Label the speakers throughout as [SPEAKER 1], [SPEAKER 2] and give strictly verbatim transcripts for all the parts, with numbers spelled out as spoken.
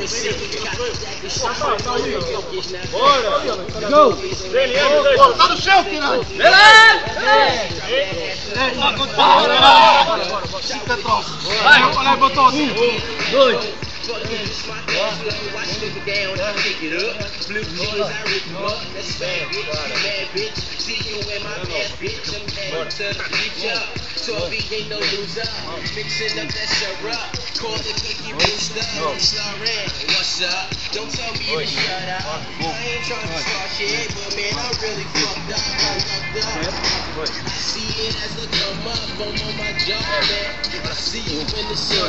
[SPEAKER 1] Bora! Go! Tá no chão, filho! Vai! Olha, botou assim! Um, dois! Fuck niggas, my ass look, watch nigga down, I pick it up. Blue jeans, I rip them up. That's bad, bitch. You mad, bitch. See you in my pants, bitch. I'm headed to the beach up. Toby ain't no loser. Mixing up that syrup. Call the cookie booster. I'm sorry. What's up? Don't tell me to shut up. I ain't trying to start shit, but man, I'm really fucked up. I'm fucked up. I see it as a come up. I'm on my job, man. I see you in the sun.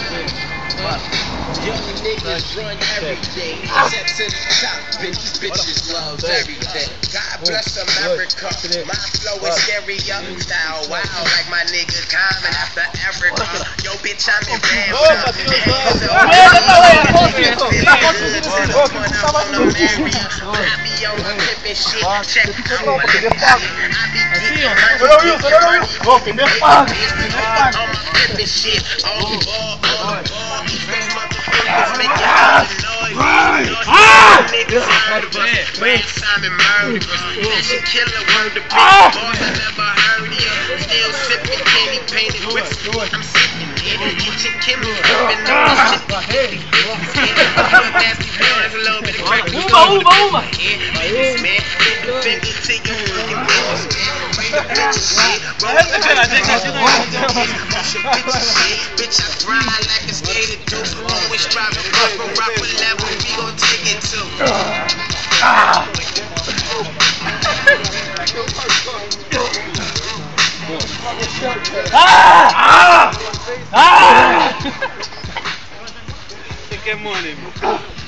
[SPEAKER 1] Young niggas run everything, except to the top, bitches, bitches love everything. God bless America, my flow is scary, young style, wow, like my nigga Common after Erica. Yo, bitch, I'm in bed with I be on my pimpin' shit, check out my nigga. I be getting money, on my pimpin' shit, on the ball, on the ball, niggas make you have noise. Niggas murderers, Red Simon murderers. Fashion killer, word to big boss, I never heard of you. Still sipping candy painted whiskey. I'm sipping it. Kitchen Kim sipping on this shit. Nasty boys, a little bit of crack. Uma, uma, uma. Babies, man, bend it to you fucking bitches, man. Bring the bitches shit. Roll the bitch, I grind like a skater do. Always driving rough from rapper level, we gon' take it to. Ah! Ah! Ah! Você quer money,